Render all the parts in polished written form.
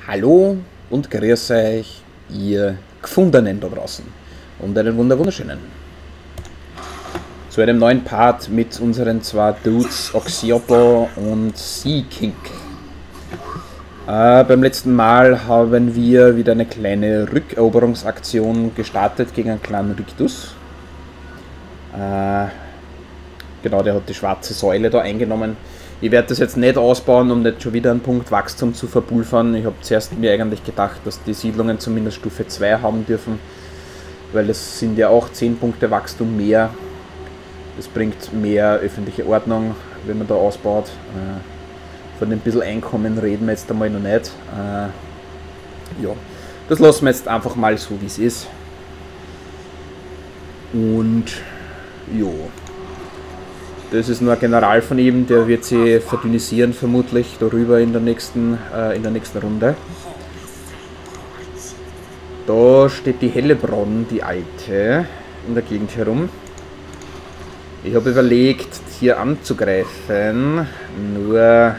Hallo und grüß euch, ihr Gefundenen da draußen und einen wunderschönen. Zu einem neuen Part mit unseren zwei Dudes Oxioppo und Sea King. Beim letzten Mal haben wir wieder eine kleine Rückeroberungsaktion gestartet gegen einen kleinen Rictus. Genau, der hat die schwarze Säule da eingenommen. Ich werde das jetzt nicht ausbauen, um nicht schon wieder einen Punkt Wachstum zu verpulvern. Ich habe zuerst mir eigentlich gedacht, dass die Siedlungen zumindest Stufe 2 haben dürfen, weil das sind ja auch 10 Punkte Wachstum mehr. Das bringt mehr öffentliche Ordnung, wenn man da ausbaut. Von ein bisschen Einkommen reden wir jetzt einmal noch nicht. Ja, das lassen wir jetzt einfach mal so, wie es ist. Und jo. Das ist nur ein General von ihm, der wird sie verdünnisieren vermutlich darüber in der nächsten Runde. Da steht die Hellebronn, die alte, in der Gegend herum. Ich habe überlegt, hier anzugreifen, nur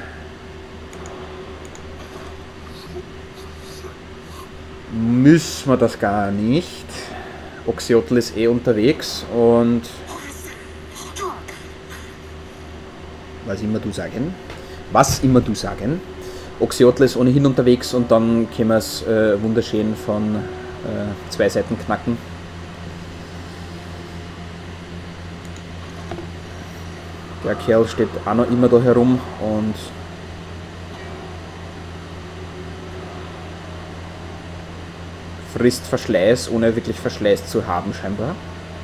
müssen wir das gar nicht. Oxiotl ist eh unterwegs und was immer du sagen. Oxiotl ist ohnehin unterwegs und dann können wir es wunderschön von zwei Seiten knacken. Der Kerl steht auch noch immer da herum und frisst Verschleiß, ohne wirklich Verschleiß zu haben scheinbar.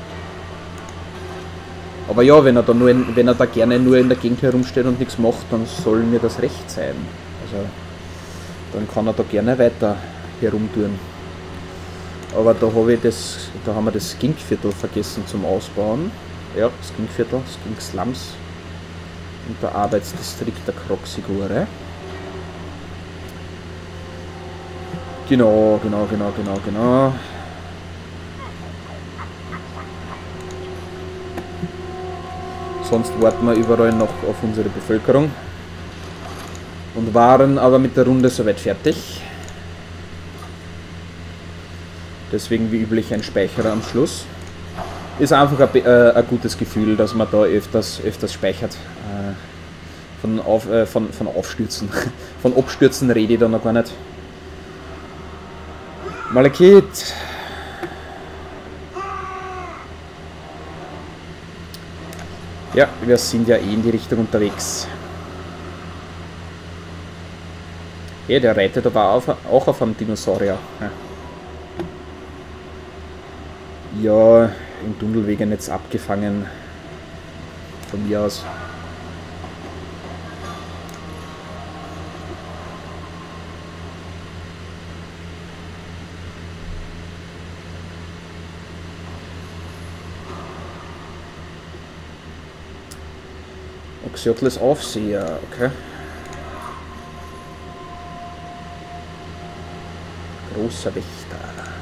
Aber ja, wenn er da gerne nur in der Gegend herumsteht und nichts macht, dann soll mir das recht sein. Also, dann kann er da gerne weiter herumtun. Aber da haben wir das Skinkviertel vergessen zum Ausbauen. Ja, Skinkviertel, Skink Slums. Und der Arbeitsdistrikt der Kroxigure. Genau. Sonst warten wir überall noch auf unsere Bevölkerung und waren aber mit der Runde soweit fertig. Deswegen wie üblich ein Speicherer am Schluss. Ist einfach ein gutes Gefühl, dass man da öfters speichert. Von Aufstürzen. Von Abstürzen rede ich da noch gar nicht. Malekith! Ja, wir sind ja eh in die Richtung unterwegs. Ja, der reitet aber auch auf einem Dinosaurier. Ja, im Tunnelwegen jetzt abgefangen. Von mir aus. Oxiotl ist Aufseher, okay. Großer Wächter.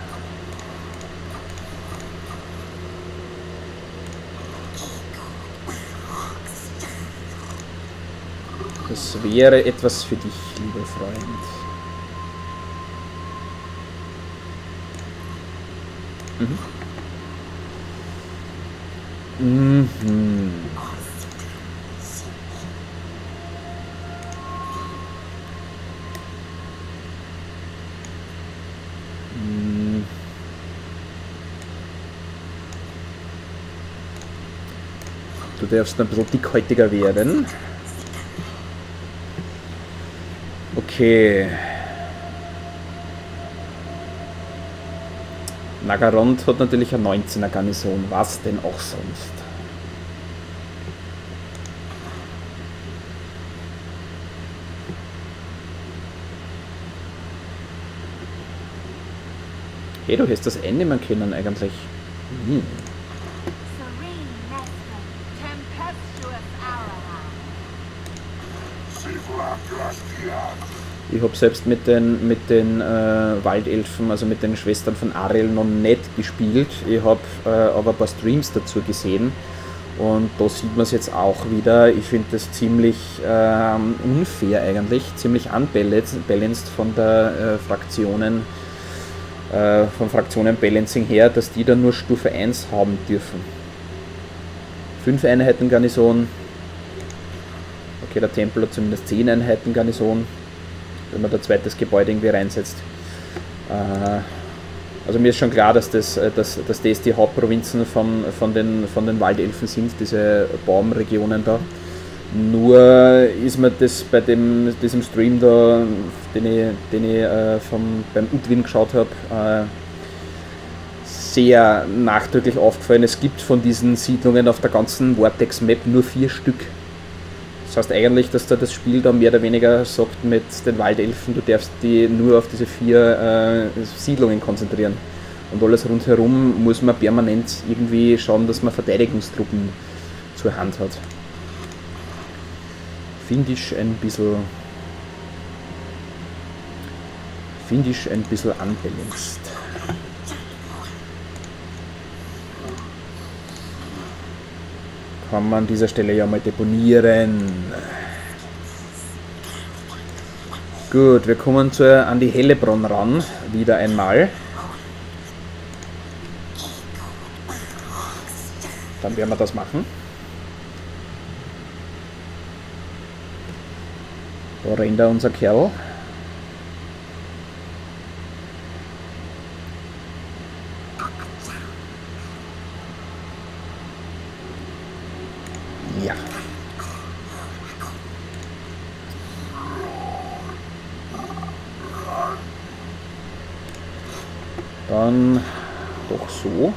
Das wäre etwas für dich, lieber Freund. Du darfst ein bisschen dickhäutiger werden. Okay. Nagarond hat natürlich eine 19er Garnison. Was denn auch sonst? Hey, du hättest das einnehmen können eigentlich. Ich habe selbst mit den Waldelfen, also mit den Schwestern von Ariel noch nicht gespielt. Ich habe aber ein paar Streams dazu gesehen Und da sieht man es jetzt auch wieder. Ich finde das ziemlich unfair eigentlich, ziemlich unbalanced von der vom Fraktionen-Balancing her, dass die dann nur Stufe 1 haben dürfen. 5 Einheiten Garnison. Okay, der Tempel hat zumindest 10 Einheiten Garnison, wenn man da zweites Gebäude irgendwie reinsetzt. Also mir ist schon klar, dass das die Hauptprovinzen von den Waldelfen sind, diese Baumregionen da. Nur ist mir das bei diesem Stream da, den ich beim Utwin geschaut habe, sehr nachdrücklich aufgefallen. Es gibt von diesen Siedlungen auf der ganzen Vortex-Map nur 4 Stück. Das heißt eigentlich, dass da das Spiel da mehr oder weniger sagt mit den Waldelfen, du darfst die nur auf diese 4 Siedlungen konzentrieren. Und alles rundherum muss man permanent irgendwie schauen, dass man Verteidigungstruppen zur Hand hat. Finde ich ein bisschen unbalanced. Kann man an dieser Stelle ja mal deponieren. Gut, wir kommen an die Hellebronn ran, wieder einmal. Dann werden wir das machen. Da rennt da unser Kerl. Ja. Dann doch so.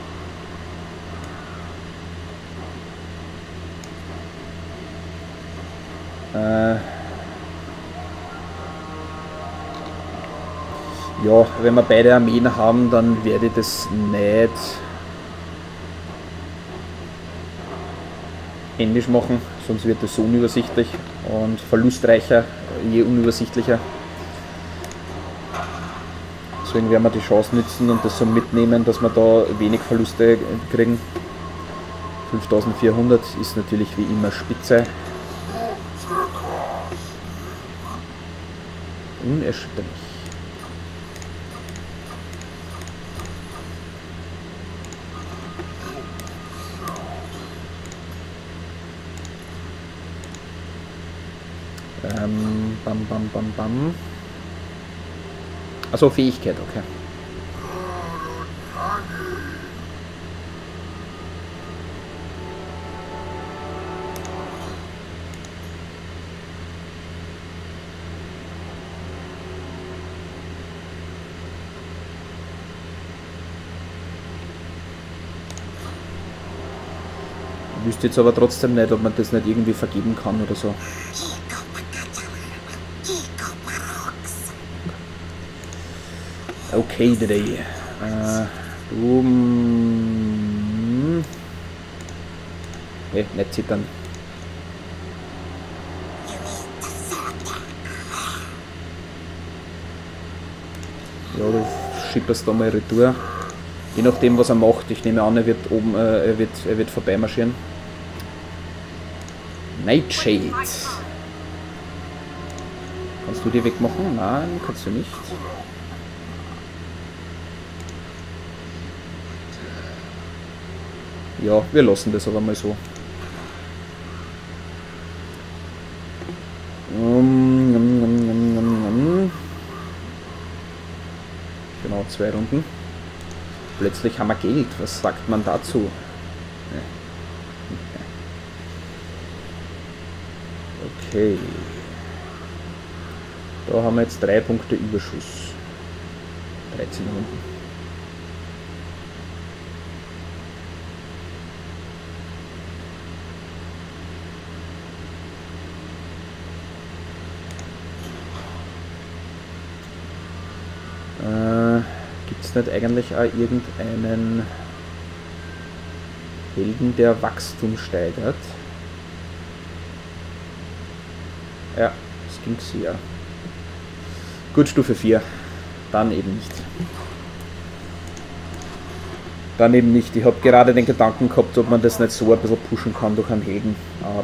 Ja, wenn wir beide Armeen haben, dann werde ich das nicht händisch machen, sonst wird das so unübersichtlich und verlustreicher, je unübersichtlicher. Deswegen werden wir die Chance nützen und das so mitnehmen, dass wir da wenig Verluste kriegen. 5400 ist natürlich wie immer spitze. Unerschütterlich. Bam. Also Fähigkeit, okay. Ich wüsste jetzt aber trotzdem nicht, ob man das nicht irgendwie vergeben kann oder so. Okay, today. Nicht zittern. Ja, du schipperst da mal Retour. Je nachdem, was er macht. Ich nehme an, er wird vorbeimarschieren. Nightshade. Kannst du die wegmachen? Nein, kannst du nicht. Ja, wir lassen das aber mal so. Genau, 2 Runden. Plötzlich haben wir Geld. Was sagt man dazu? Okay. Da haben wir jetzt 3 Punkte Überschuss. 13 Runden. Gibt es nicht eigentlich auch irgendeinen Helden, der Wachstum steigert? Ja, das ging sehr. Gut, Stufe 4. Dann eben nicht. dann eben nicht. Ich habe gerade den Gedanken gehabt, ob man das nicht so ein bisschen pushen kann durch einen Helden,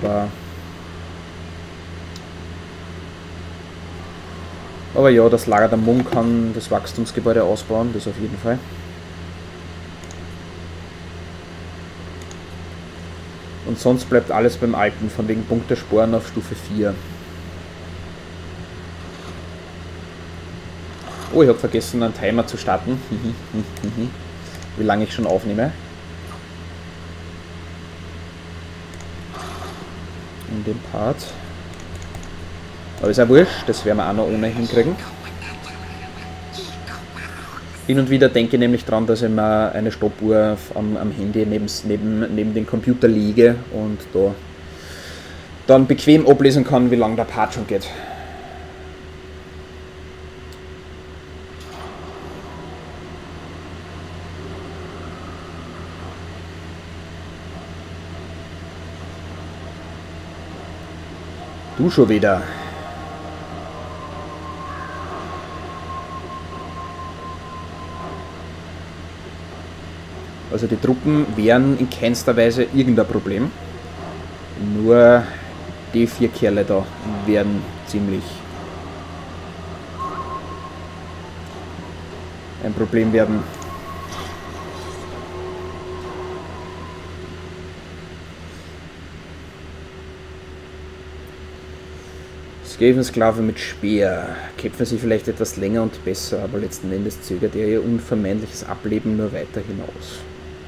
aber ja, das Lager der Munk kann das Wachstumsgebäude ausbauen, das auf jeden Fall. Und sonst bleibt alles beim Alten, von wegen Punktesporen auf Stufe 4. Oh, ich habe vergessen, einen Timer zu starten. Wie lange ich schon aufnehme. In dem Part. Aber ist ja wurscht, das werden wir auch noch ohne hinkriegen. Hin und wieder denke ich nämlich dran, dass ich mir eine Stoppuhr am Handy neben den Computer lege und da dann bequem ablesen kann, wie lange der Part schon geht. Du schon wieder. Also die Truppen wären in keinster Weise irgendein Problem. Nur die 4 Kerle da werden ziemlich ein Problem werden. Skavensklave mit Speer. Kämpfen sie vielleicht etwas länger und besser, aber letzten Endes zögert er ihr unvermeidliches Ableben nur weiter hinaus.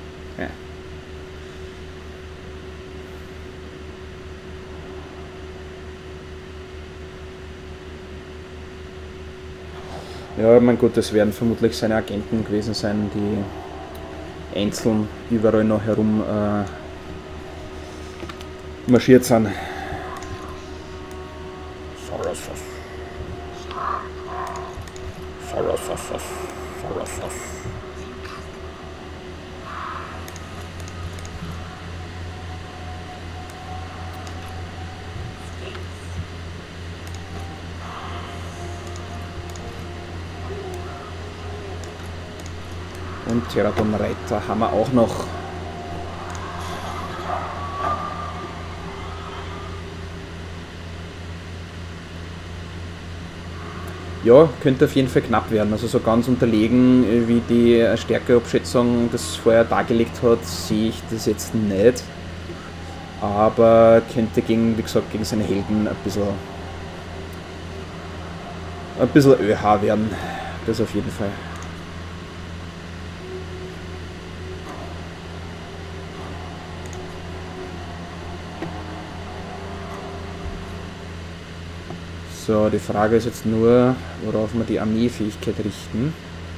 Ja, mein Gott, das werden vermutlich seine Agenten gewesen sein, die einzeln überall noch herum marschiert sind. Und Pterodon-Reiter haben wir auch noch. Ja, könnte auf jeden Fall knapp werden. Also so ganz unterlegen, wie die Stärkeabschätzung das vorher dargelegt hat, sehe ich das jetzt nicht. Aber könnte gegen, wie gesagt, gegen seine Helden ein bisschen ÖH werden. Das auf jeden Fall. So, die Frage ist jetzt nur, worauf wir die Armeefähigkeit richten.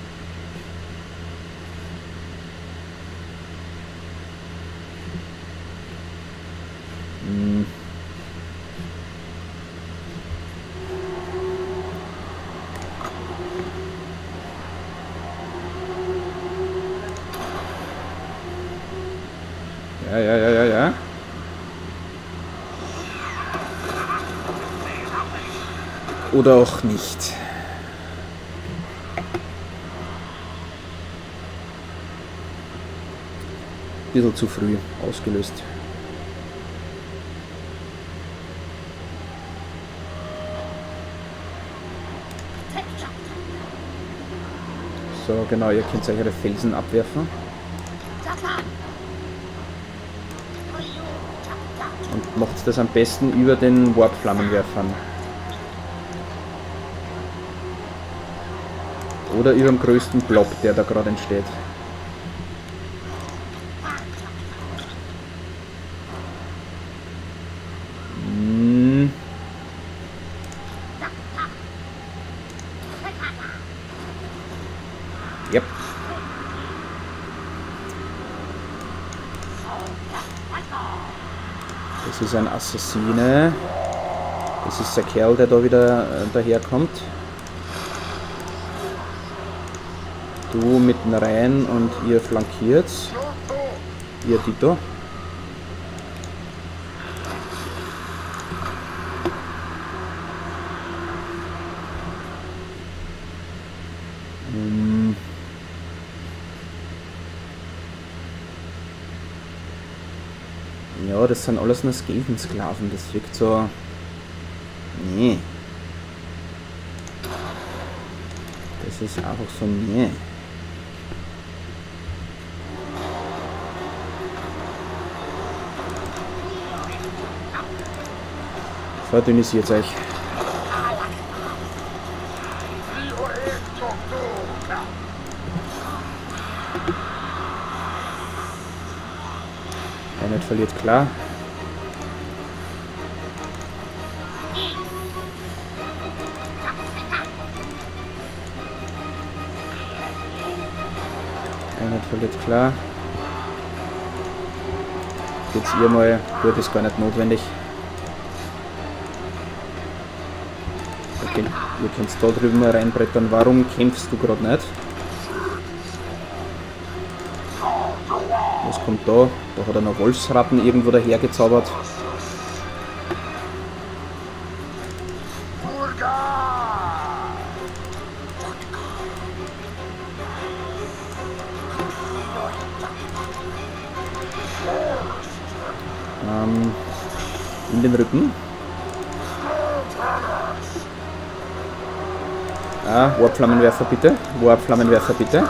Ja. Oder auch nicht. Bisschen zu früh ausgelöst. So, genau, ihr könnt euch eure Felsen abwerfen. Und macht das am besten über den Warp-Flammenwerfern. Oder über dem größten Blob, der da gerade entsteht. Yep. Das ist ein Assassine. Das ist der Kerl, der da wieder daherkommt. Du mitten rein und ihr flankiert. Ihr Dito. Ja, das sind alles nur Skavensklaven, das wirkt so... Nee. Das ist einfach so... Nee. Verdünnisiert euch. Einer verliert klar. Einer verliert klar. Geht's ihr mal, gut, ist gar nicht notwendig. Okay, ihr könnt da drüben mal reinbrettern. Warum kämpfst du gerade nicht? Was kommt da? Da hat er noch Wolfsratten irgendwo daher gezaubert. In den Rücken. Ah, Warpflammenwerfer bitte. Warpflammenwerfer bitte.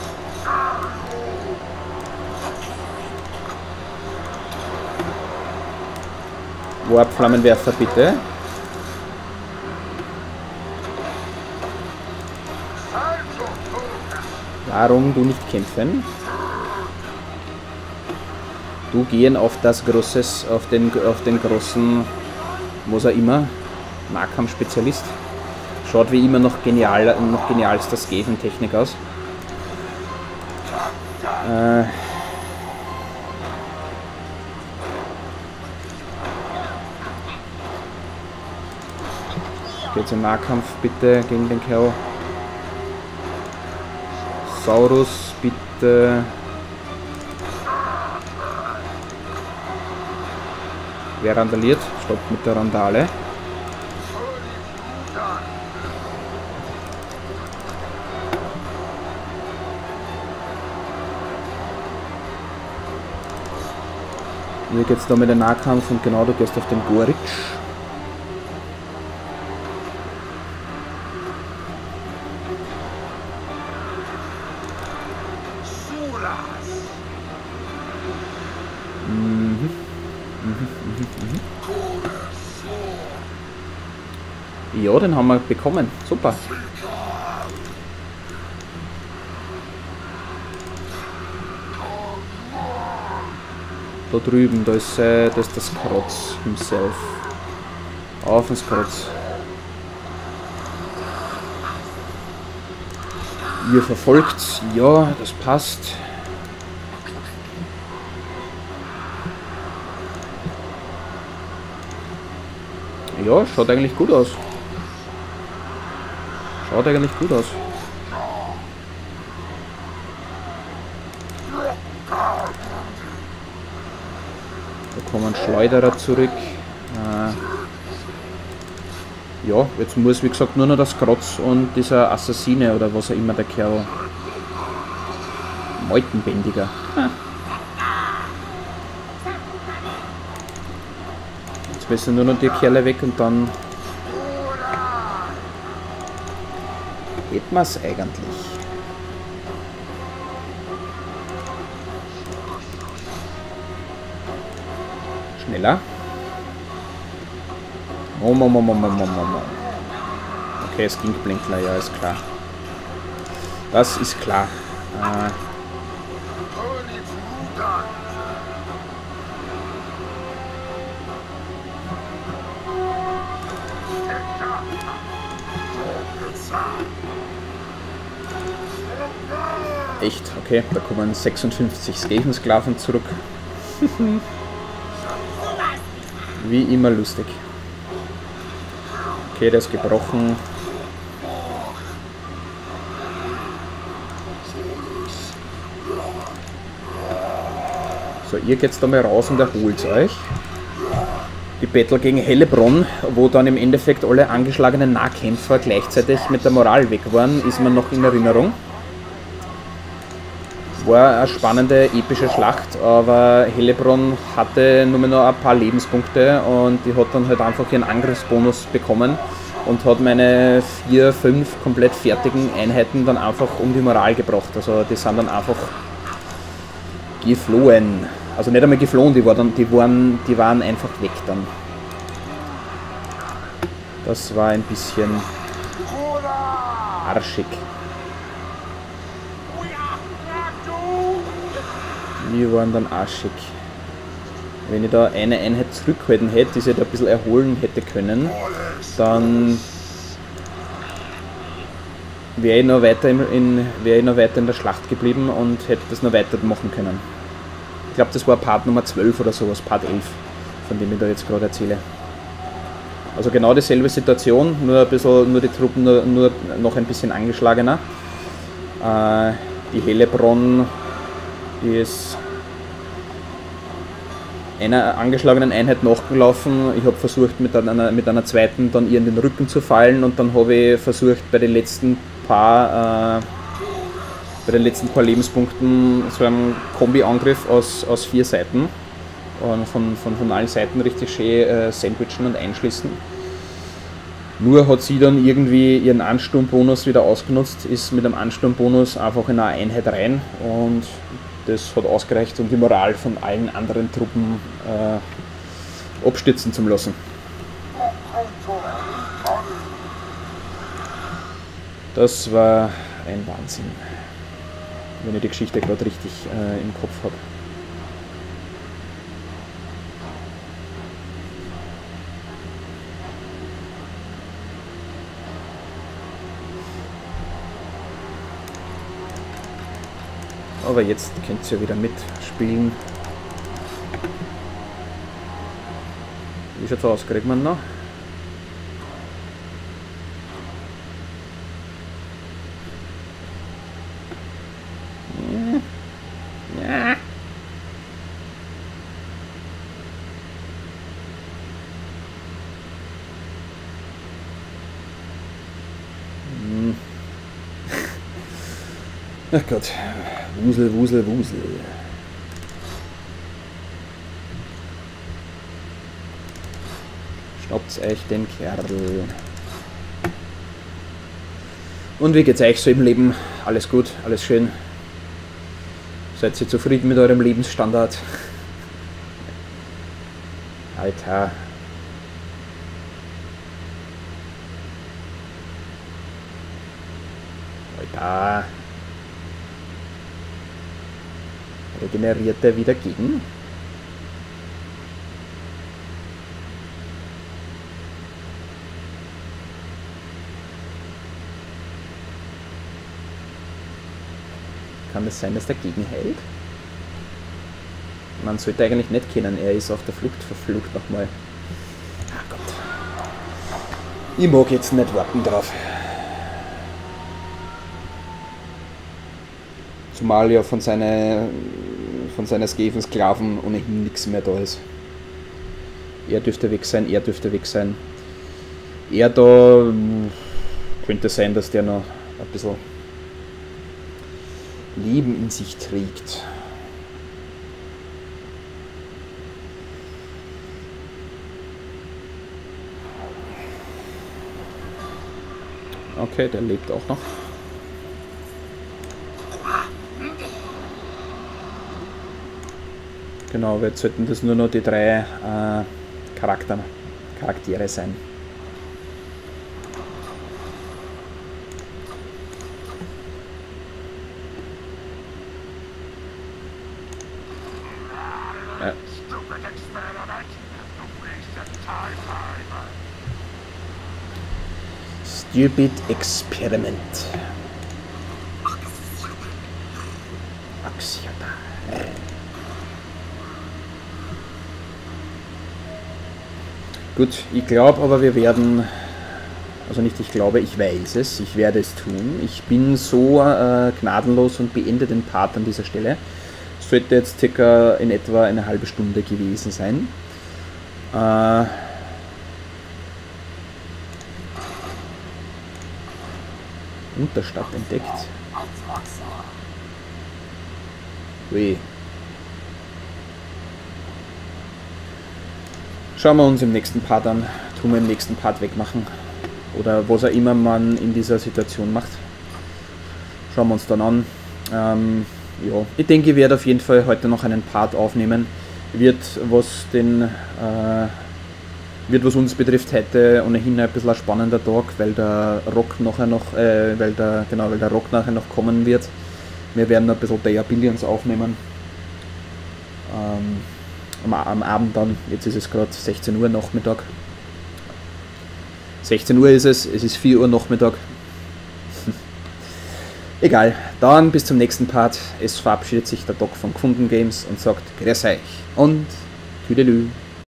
Warpflammenwerfer bitte. Warum du nicht kämpfen? Du gehen auf das großes, auf den großen, was auch immer, Nahkampf-Spezialist. Schaut wie immer noch genialster Skaven-Technik aus. Geht's im Nahkampf bitte gegen den Kerl. Saurus bitte. Wer randaliert? Stoppt mit der Randale. Hier geht's da mit dem Nahkampf und genau, du gehst auf den Goritsch. Ja, den haben wir bekommen. Super. Da drüben, da ist das Krotz himself. Auf ins Krotz. Ihr verfolgt, ja, das passt. Ja, schaut eigentlich gut aus. Schaut eigentlich gut aus. Da kommen Schleuderer zurück. Ja, jetzt muss wie gesagt nur noch das Krotz und dieser Assassine oder was auch immer der Kerl. Meutenbändiger. Jetzt müssen nur noch die Kerle weg und dann hätten wir es eigentlich. Schneller. Okay, es ging Blinkler, ja, ist klar. Das ist klar. Echt? Okay, da kommen 56 Skavensklaven zurück. Wie immer lustig. Okay, der ist gebrochen. So, ihr geht's da mal raus und erholt euch. Die Battle gegen Hellebronn, wo dann im Endeffekt alle angeschlagenen Nahkämpfer gleichzeitig mit der Moral weg waren, ist mir noch in Erinnerung. War eine spannende, epische Schlacht, aber Helebron hatte nur noch ein paar Lebenspunkte und die hat dann halt einfach ihren Angriffsbonus bekommen und hat meine 4, 5 komplett fertigen Einheiten dann einfach um die Moral gebracht. Also die sind dann einfach geflohen. Also nicht einmal geflohen, die waren einfach weg dann. Das war ein bisschen arschig. Die waren dann arschig. Wenn ich da eine Einheit zurückhalten hätte, die sich da ein bisschen erholen hätte können, dann wäre ich noch weiter in der Schlacht geblieben und hätte das noch weiter machen können. Ich glaube, das war Part Nummer 12 oder sowas, Part 11, von dem ich da jetzt gerade erzähle. Also genau dieselbe Situation, nur die Truppen nur noch ein bisschen angeschlagener. Die Helebron ist einer angeschlagenen Einheit nachgelaufen. Ich habe versucht mit einer zweiten dann ihr in den Rücken zu fallen und dann habe ich versucht bei den letzten paar Lebenspunkten so einen Kombi-Angriff aus 4 Seiten und von allen Seiten richtig schön sandwichen und einschließen. Nur hat sie dann irgendwie ihren Ansturmbonus wieder ausgenutzt, ist mit einem Ansturmbonus einfach in eine Einheit rein und das hat ausgereicht, um die Moral von allen anderen Truppen abstürzen zu lassen. Das war ein Wahnsinn, wenn ich die Geschichte gerade richtig im Kopf habe. Aber jetzt könnt ihr ja wieder mitspielen. Wie schaut's aus? Kriegt man noch? Ja. Ach Gott. Wusel, Wusel, Wusel. Schnappt euch den Kerl. Und wie geht's euch so im Leben? Alles gut? Alles schön? Seid ihr zufrieden mit eurem Lebensstandard? Alter. Alter. Regeneriert er wieder gegen? Kann es sein, dass der gegenhält? Man sollte eigentlich nicht kennen, er ist auf der Flucht verflucht nochmal. Ah Gott. Ich mag jetzt nicht warten drauf. Zumal ja von seiner Sklaven ohnehin nichts mehr da ist. Er dürfte weg sein, er dürfte weg sein. Er da könnte sein, dass der noch ein bisschen Leben in sich trägt. Okay, der lebt auch noch. Genau, jetzt sollten das nur noch die 3 Charaktere sein. Ja. Stupid Experiment. Axiata. Gut, ich glaube aber wir werden, also nicht ich glaube, ich weiß es, ich werde es tun. Ich bin so gnadenlos und beende den Part an dieser Stelle. Sollte jetzt circa in etwa eine halbe Stunde gewesen sein. Unterstadt entdeckt. Ui. Schauen wir uns im nächsten Part an. Tun wir im nächsten Part wegmachen. Oder was auch immer man in dieser Situation macht. Schauen wir uns dann an. Ja, ich denke, ich werde auf jeden Fall heute noch einen Part aufnehmen. Wird, was uns betrifft, heute ohnehin ein bisschen ein spannender Tag, weil der Rock nachher noch, weil der Rock nachher noch kommen wird. Wir werden noch ein bisschen Day Billions aufnehmen. Am Abend dann, jetzt ist es gerade 16 Uhr Nachmittag. 16 Uhr ist es ist 4 Uhr Nachmittag. Egal, dann bis zum nächsten Part. Es verabschiedet sich der Doc von Kunden Games und sagt Grüß euch und Tüdelü.